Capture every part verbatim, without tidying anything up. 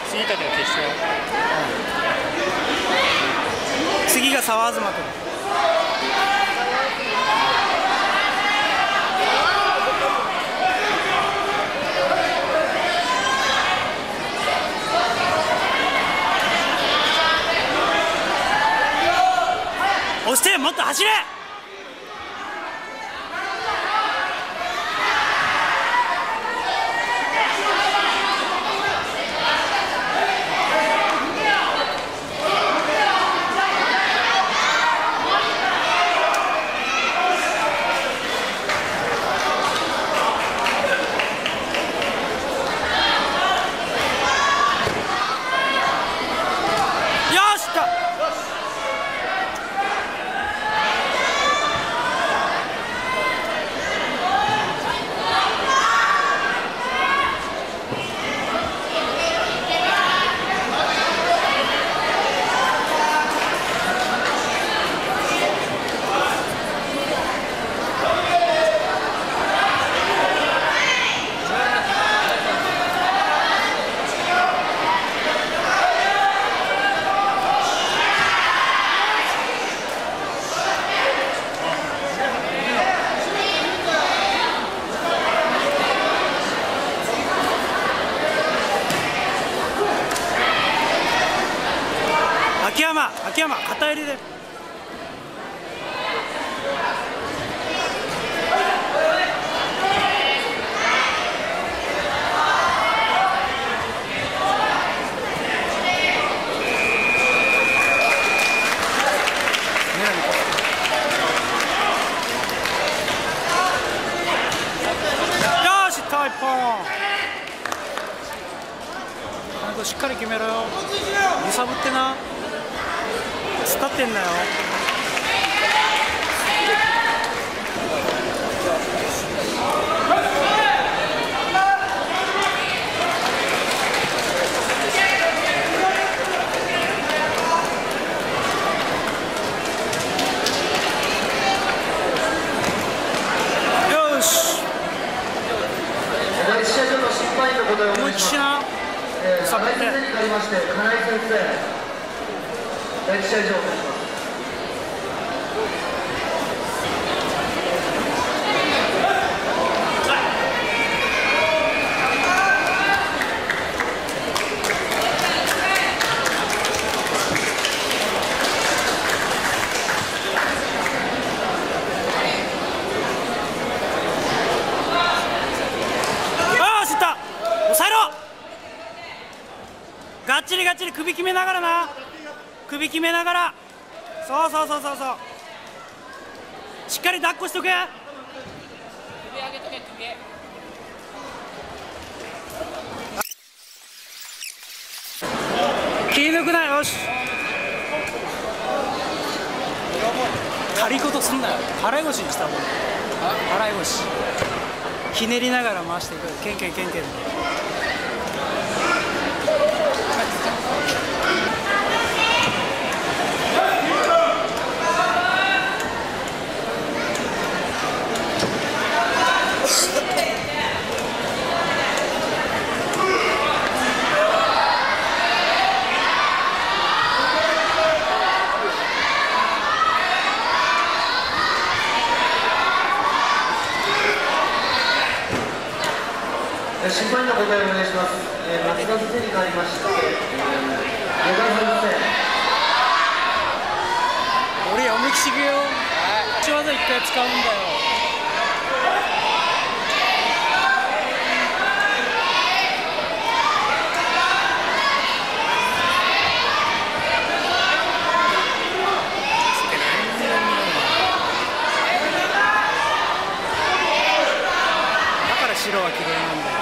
杉立の決勝、 うん、次が沢東と。押して、もっと走れ。秋山、秋山、片襟で。よし、タイポン。しっかり決めろよ。揺さぶってな。突っ立ってんだよ。よし。 第一試合場の審判員のことをお願いします。 揺さぶって。 金井先生に代わりまして、金井先生。第一試合場お願いします。 がっちりがっちり首決めながらな。首決めながら。そうそうそうそうそう。しっかり抱っこしとけ。 首上げとけ、首。 気抜くな。よし。刈りことすんなよ。払い腰にしたもん。払い腰。ひねりながら回していく。ケンケンケンケン。 審判員の答えをお願いします。えー、松田先生に代わりまして、与田先生。 俺、読みきしくよ。足技一回使うんだよ。だから白は綺麗なんだよ。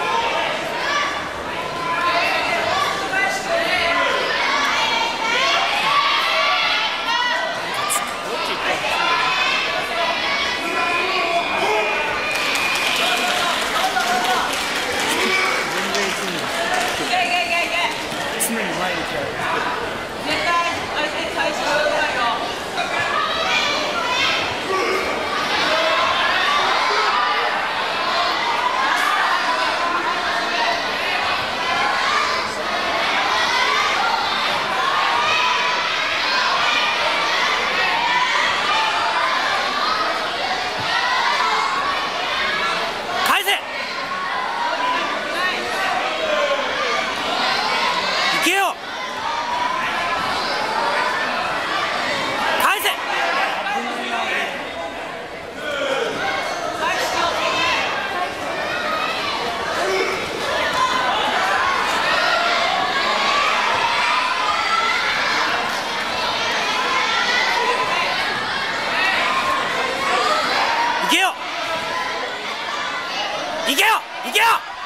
常に前に来たよ。 絶対相手に対してくださいよ。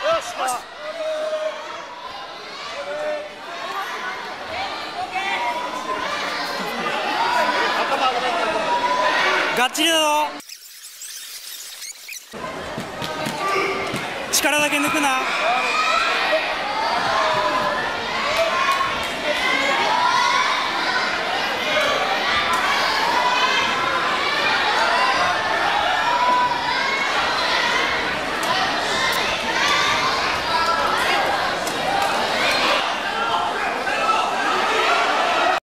ガッチリだぞ。力だけ抜くな。